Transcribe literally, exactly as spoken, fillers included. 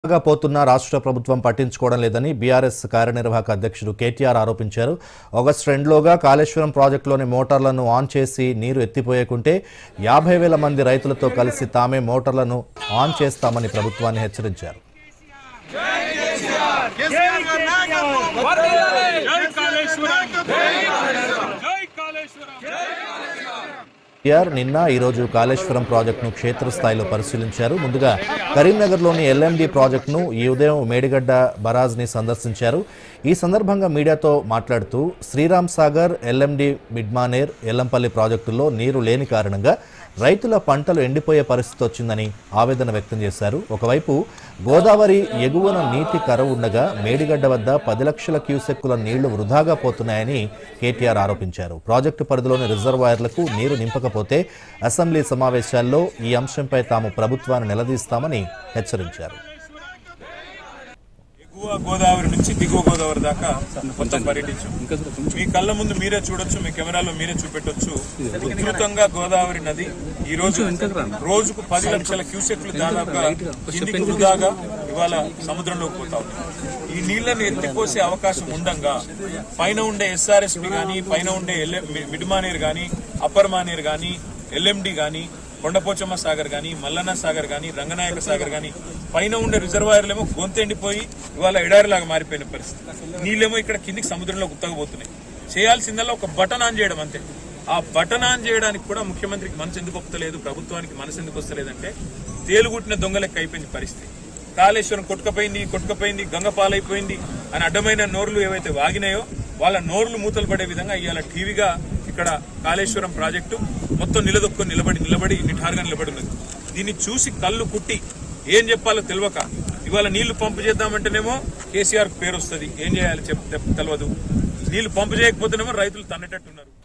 పోతున్న రాష్ట్ర ప్రభుత్వం పట్టించుకోవడం లేదని బీఆర్ఎస్ కార్యనిర్వాహక అధ్యక్షుడు కేటీఆర్ ఆరోపించారు. ఆగస్టు రెండులోగా కాళేశ్వరం ప్రాజెక్టులోని మోటార్లను ఆన్ చేసి నీరు ఎత్తిపోయకుంటే యాభై వేల మంది రైతులతో కలిసి తామే మోటార్లను ఆన్ చేస్తామని ప్రభుత్వాన్ని హెచ్చరించారు. కేటీఆర్ నిన్న ఈరోజు కాళేశ్వరం ప్రాజెక్టును క్షేత్రస్థాయిలో పరిశీలించారు. ముందుగా కరీంనగర్లోని ఎల్ఎండి ప్రాజెక్టును ఈ ఉదయం మేడిగడ్డ బరాజ్ని సందర్శించారు. ఈ సందర్భంగా మీడియాతో మాట్లాడుతూ శ్రీరామ్ సాగర్, ఎల్ఎండి, మిడ్మానేర్, ఎల్లంపల్లి ప్రాజెక్టుల్లో నీరు లేని కారణంగా రైతుల పంటలు ఎండిపోయే పరిస్థితి వచ్చిందని ఆవేదన వ్యక్తం చేశారు. ఒకవైపు గోదావరి ఎగువన నీటి కరువు ఉండగా మేడిగడ్డ వద్ద పది లక్షల క్యూసెక్కుల నీళ్లు వృధాగా పోతున్నాయని కేటీఆర్ ఆరోపించారు. ప్రాజెక్టు పరిధిలోని రిజర్వాయర్లకు నీరు నింపకపోతే అసెంబ్లీ సమావేశాల్లో ఈ అంశంపై తాము ప్రభుత్వాన్ని నిలదీస్తామని హెచ్చరించారు. ఎగువ గోదావరి నుంచి దిగువ గోదావరి దాకా మొత్తం పర్యటించాం. మీ కళ్ళ ముందు మీరే చూడొచ్చు, మీ కెమెరాలో మీరే చూపెట్టొచ్చు. ఉధృతంగా గోదావరి నది ఈ రోజు రోజుకు పది లక్షల క్యూసెక్లు దాదాపుగా కిందికి వృధాగా ఇవాళ సముద్రంలోకి పోతా ఉంది. ఈ నీళ్లను ఎత్తిపోసే అవకాశం ఉండగా పైన ఉండే ఎస్ఆర్ఎస్పి గానీ, పైన ఉండే మిడ్మానేర్ గానీ, అప్పర్ మానేర్ గానీ, ఎల్ఎండి గానీ, కొండపోచమ్మ సాగర్ గానీ, మల్లన్న సాగర్ గానీ, రంగనాయక సాగర్ గానీ పైన ఉండే రిజర్వాయర్లేమో గొంతెండిపోయి ఇవాళ ఎడారిలాగా మారిపోయిన పరిస్థితి. నీళ్ళేమో ఇక్కడ కిందికి సముద్రంలో గుత్తగబోతున్నాయి. చేయాల్సిందల్లా ఒక బటన్ ఆన్ చేయడం అంతే. ఆ బటన్ ఆన్ చేయడానికి కూడా ముఖ్యమంత్రికి మనసు ఎందుకు ఒప్పుతలేదు, ప్రభుత్వానికి మనసు ఎందుకు వస్తలేదంటే తేలుగుట్టిన దొంగలెక్క అయిపోయింది పరిస్థితి. కాళేశ్వరం కొట్టుకపోయింది కొట్టుకపోయింది గంగ పాలైపోయింది అని అడ్డమైన నోర్లు ఏవైతే వాగినాయో వాళ్ళ నోర్లు మూతలు పడే విధంగా ఇవాళ టీవీగా ఇక్కడ కాళేశ్వరం ప్రాజెక్టు మొత్తం నిలదొక్కుని నిలబడి నిలబడి నిఠారుగా నిలబడి ఉన్నది. దీన్ని చూసి కళ్ళు కుట్టి ఏం చెప్పాలో తెలియక ఇవాళ నీళ్లు పంపు చేద్దామంటేనేమో కేసీఆర్ పేరు వస్తుంది, ఏం చేయాలి చెప్ తెలియదు. నీళ్లు పంపు చేయకపోతేనేమో రైతులు తన్నేటట్టున్నారు.